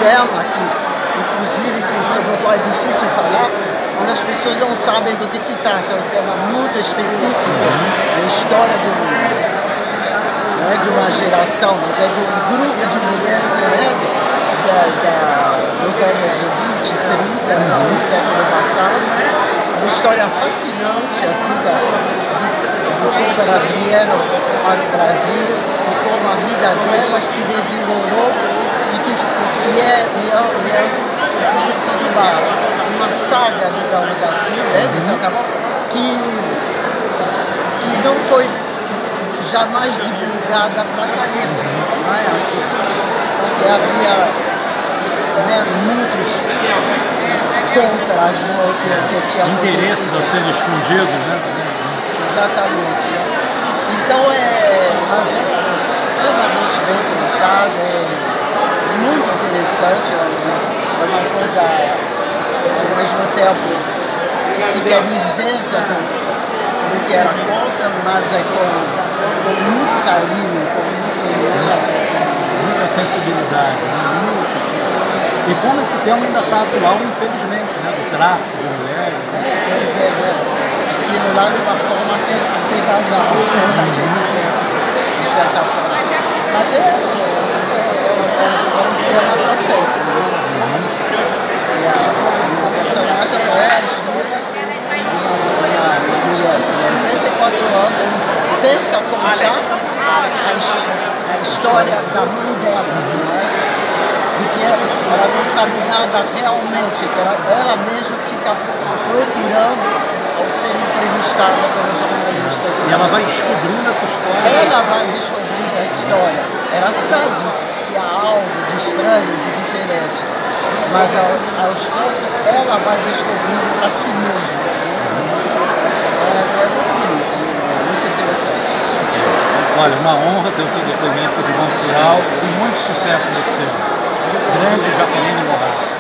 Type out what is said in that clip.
tema que, inclusive, sobre o qual é difícil falar, onde as pessoas não sabem do que se trata. É um tema muito específico da história do mundo. Não é de uma geração, mas é de um grupo de mulheres dos anos 20, 30, do século passado. Uma história fascinante, assim, de como elas vieram para o Brasil e como a vida delas se desenvolveu e é tudo uma saga, digamos assim, né, que não foi jamais divulgada para a época, não é assim? Porque havia, né, muitos contras, né, que tinha interesses a serem escondidos, né? Exatamente. Né? Então mas é extremamente bem contado, é muito interessante, é uma coisa ao mesmo tempo que se quer isenta do que era contra, mas é com muito carinho, com muita sensibilidade. Né? E como esse tema ainda está atual, infelizmente, né? Do tráfico de mulheres. Pois é, né? Aquilo lá de uma forma até artesanal, naquele tempo, de certa forma. Mas é um tema para sempre. Né? E a minha personagem é a história de uma mulher de 84 anos que tenta contar a história da mãe dela. Né? Porque ela não sabe nada realmente, ela mesma fica procurando ao ser entrevistada pelo jornalista. E ela vai descobrindo essa história? Ela vai descobrindo a história. Ela sabe que há algo de estranho, de diferente, mas aos poucos ela vai descobrindo para si mesma. É muito bonito, muito interessante. Olha, uma honra ter o seu depoimento de Banco Cultural e muito sucesso nesse ano. Grande Jaqueline Moraes.